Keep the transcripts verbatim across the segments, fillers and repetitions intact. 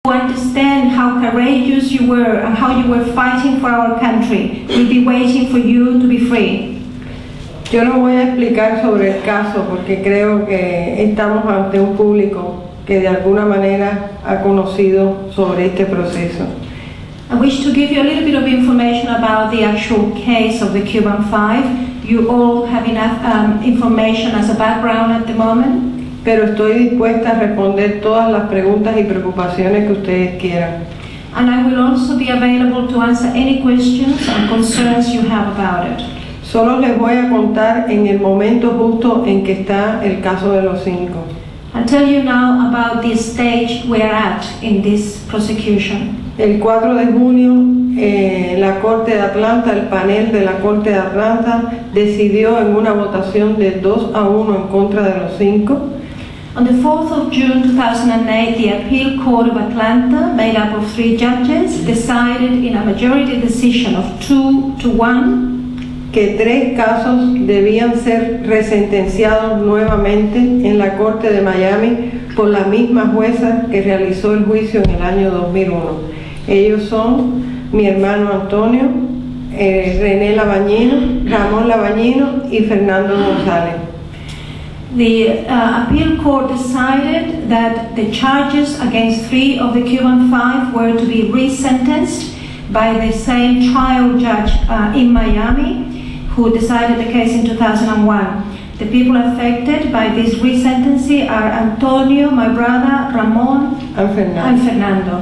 understand how courageous you were and how you were fighting for our country. We'll be waiting for you to be free. Yo no voy a explicar sobre el caso porque creo que estamos ante un público que de alguna manera ha conocido sobre este proceso. I wish to give you a little bit of information about the actual case of the Cuban Five. You all have enough um, information as a background at the moment. Pero estoy dispuesta a responder todas las preguntas y preocupaciones que ustedes quieran. And I will also be available to answer any questions and concerns you have about it. Solo les voy a contar en el momento justo en que está el caso de los cinco. I'll tell you now about the stage we're at in this prosecution. El cuatro de junio, eh, la Corte de Atlanta, el panel de la Corte de Atlanta decidió en una votación de dos a uno en contra de los cinco. On the fourth of June two thousand eight, the Appeal Court of Atlanta, made up of three judges, decided in a majority decision of two to one que tres casos debían ser resentenciados nuevamente en la Corte de Miami por la misma jueza que realizó el juicio en el año dos mil uno. Ellos son mi hermano Antonio, eh, René Labañino, Ramón Labañino y Fernando González. The uh, Appeal Court decided that the charges against three of the Cuban Five were to be resentenced by the same trial judge uh, in Miami who decided the case in two thousand one. The people affected by this resentencing are Antonio, my brother, Ramón, and Fernando. and Fernando.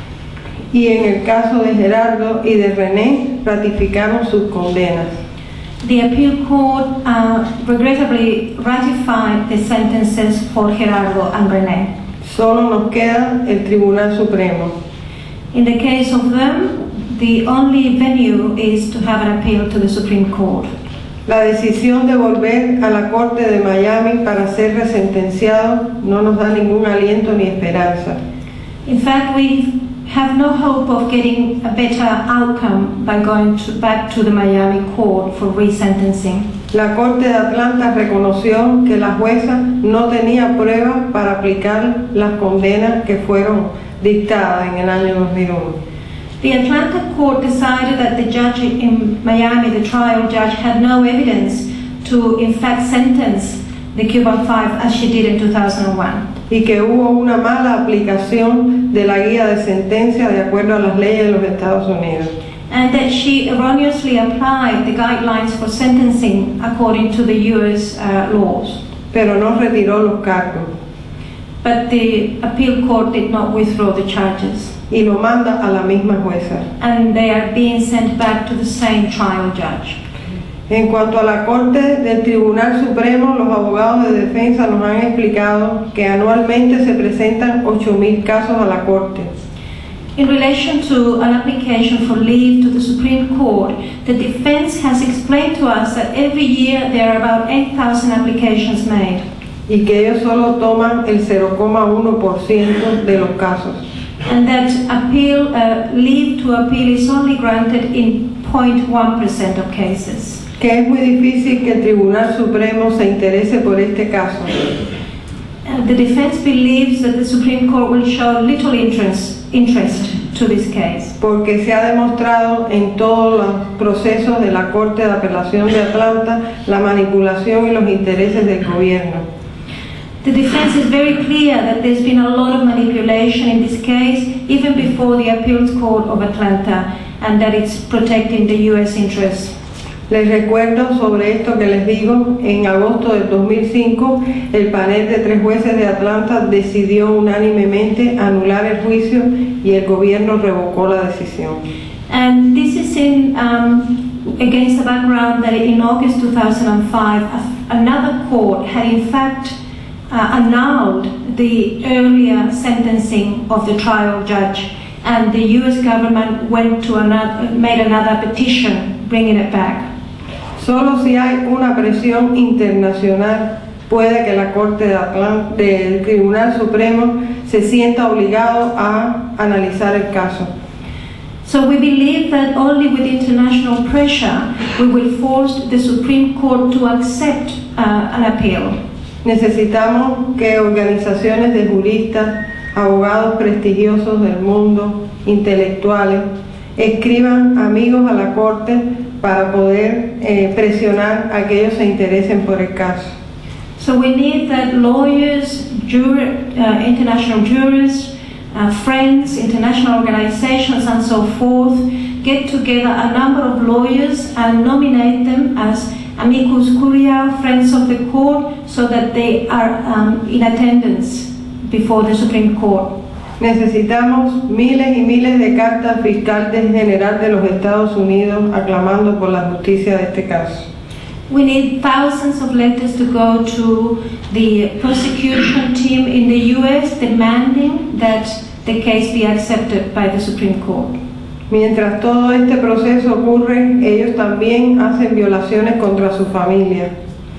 Y en el caso de Gerardo y de René, ratificaron sus condenas. The Appeal Court uh, regrettably ratified the sentences for Gerardo and René. Solo nos queda el Tribunal Supremo. In the case of them, the only venue is to have an appeal to the Supreme Court. La decisión de volver a la Corte de Miami para ser resentenciado no nos da ningún aliento ni esperanza. In fact, we have no hope of getting a better outcome by going to, back to the Miami court for resentencing. La Corte de Atlanta reconoció que la jueza no tenía pruebas para aplicar las condenas que fueron dictadas en el año dos mil uno. The Atlanta court decided that the judge in Miami, the trial judge, had no evidence to in fact sentence the Cuban Five as she did in two thousand one. Y que hubo una mala aplicación de la guía de sentencia de acuerdo a las leyes de los Estados Unidos. And that she erroneously applied the guidelines for sentencing according to the U S uh, laws. Pero no retiró los cargos. But the appeal court did not withdraw the charges. Y lo manda a la misma jueza. And they are being sent back to the same trial judge. En cuanto a la Corte del Tribunal Supremo, los abogados de defensa nos han explicado que anualmente se presentan ocho mil casos a la Corte. In relation to an application for leave to the Supreme Court, the defense has explained to us that every year there are about eight thousand applications made. Y que ellos solo toman el cero coma uno por ciento de los casos. And that appeal, uh, leave to appeal is only granted in zero point one percent of cases. Que es muy difícil que el Tribunal Supremo se interese por este caso. Uh, the defense believes that the Supreme Court will show little interest, interest to this case. Porque se ha demostrado en todos los procesos de la Corte de Apelación de Atlanta la manipulación y los intereses del gobierno. The defense is very clear that there's been a lot of manipulation in this case, even before the Appeals Court of Atlanta, and that it's protecting the U S interests. Les recuerdo sobre esto que les digo, en agosto del dos mil cinco, el panel de tres jueces de Atlanta decidió unánimemente anular el juicio y el gobierno revocó la decisión. And this is in um, against the background that in August two thousand five, another court had in fact uh, annulled the earlier sentencing of the trial judge, and the U S government went to another, made another petition bringing it back. Solo si hay una presión internacional puede que la Corte de Atlanta, del Tribunal Supremo se sienta obligado a analizar el caso. So we believe that only with international pressure we will force the Supreme Court to accept uh, an appeal. Necesitamos que organizaciones de juristas abogados prestigiosos del mundo, intelectuales, escriban amigos a la corte para poder eh, presionar a que ellos se interesen por el caso. So we need that lawyers, jur uh, international jurists, uh, friends, international organizations and so forth get together a number of lawyers and nominate them as amicus curiae, friends of the court, so that they are um, in attendance before the Supreme Court. Necesitamos miles y miles de cartas fiscal del general de los Estados Unidos aclamando por la justicia de este caso. We need thousands of letters to go to the prosecution team in the U S demanding that the case be accepted by the Supreme Court. Mientras todo este proceso ocurre, ellos también hacen violaciones contra su familia.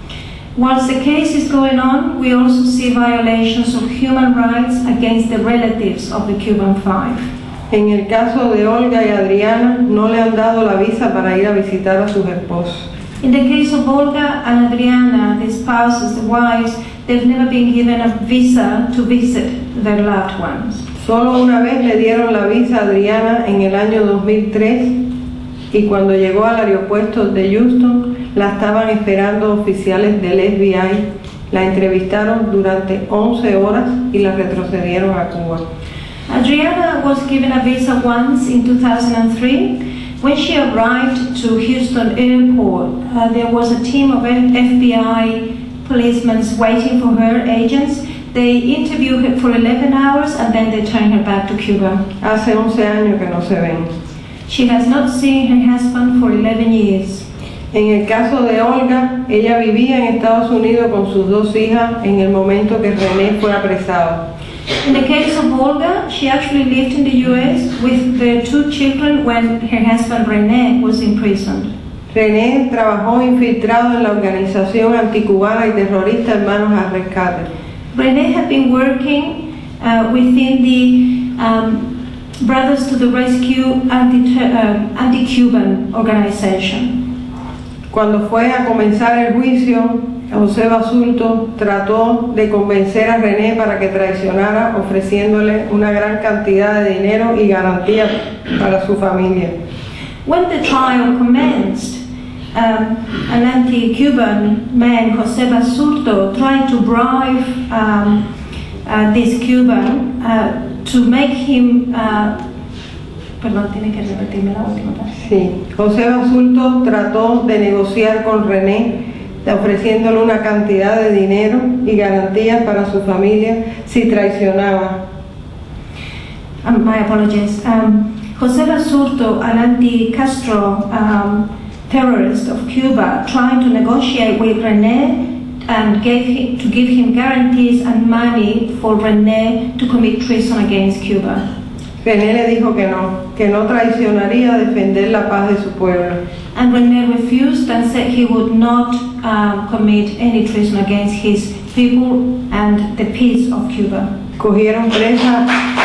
Whilst the case is going on, we also see violations of human rights against the relatives of the Cuban Five. En el caso de Olga y Adriana, no le han dado la visa para ir a visitar a sus esposos. In the case of Olga and Adriana, the spouses, the wives, they've never been given a visa to visit their loved ones. Solo una vez le dieron la visa a Adriana en el año dos mil tres y cuando llegó al aeropuerto de Houston la estaban esperando oficiales del F B I, la entrevistaron durante once horas y la retrocedieron a Cuba. Adriana was given a visa once in two thousand three. When she arrived to Houston Airport, uh, there was a team of F B I policemen waiting for her, agents. They interviewed her for eleven hours and then they turned her back to Cuba. Hace once años que no se ven. She has not seen her husband for eleven years. En el caso de Olga, ella vivía en Estados Unidos con sus dos hijas en el momento que René fue apresado. In the case of Olga, she actually lived in the U S with their two children when her husband René was imprisoned. René trabajó infiltrado en la organización anticubana y terrorista Hermanos al Rescate. René had been working uh, within the um, Brothers to the Rescue anti-Cuban uh, anti organization. Cuando fue a comenzar el juicio, José Basulto trató de convencer a René para que traicionara, ofreciéndole una gran cantidad de dinero y garantías para su familia. When the trial commenced, um, an anti-Cuban man, José Basulto, tried to bribe um, uh, this Cuban uh, to make him. Uh, Perdón, tiene que repetirme la última parte. Sí, José Basulto trató de negociar con René, ofreciéndole una cantidad de dinero y garantías para su familia si traicionaba. Um, my apologies. Um, José Basulto, an anti-Castro um, terrorist of Cuba, tried to negotiate with René and gave him, to give him guarantees and money for René to commit treason against Cuba. René le dijo que no, que no traicionaría a defender la paz de su pueblo. And René refused and said he would not um, commit any treason against his people and the peace of Cuba. Cogieron presa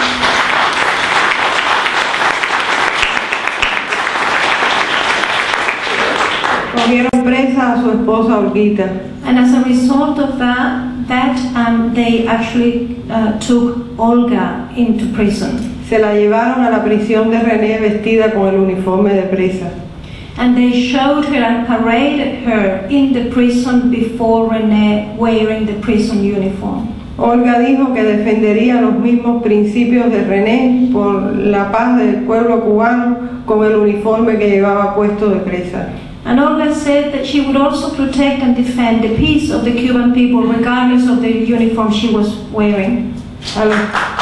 Cogieron presa a su esposa Olguita. And as a result of that, that um, they actually uh, took Olga into prison. Se la llevaron a la prisión de René vestida con el uniforme de presa. And they showed her and paraded her in the prison before René wearing the prison uniform. Olga dijo que defendería los mismos principios de René por la paz del pueblo cubano con el uniforme que llevaba puesto de presa. And Olga said that she would also protect and defend the peace of the Cuban people regardless of the uniform she was wearing. A los,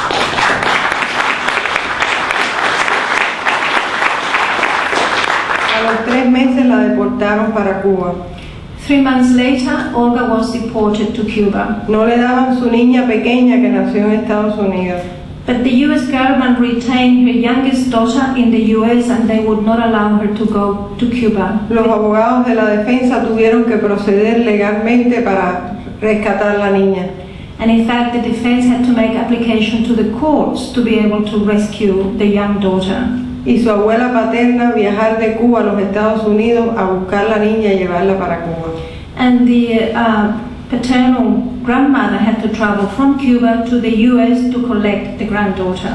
a los tres meses la deportaron para Cuba. Three months later, Olga was deported to Cuba. No le daban su niña pequeña que nació en Estados Unidos. But the U S government retained her youngest daughter in the U S and they would not allow her to go to Cuba. Los abogados de la defensa tuvieron que proceder legalmente para rescatar a la niña. And in fact, the defense had to make application to the courts to be able to rescue the young daughter. Y su abuela paterna viajar de Cuba a los Estados Unidos a buscar la niña y llevarla para Cuba. And the uh, paternal grandmother had to travel from Cuba to the U S to collect the granddaughter.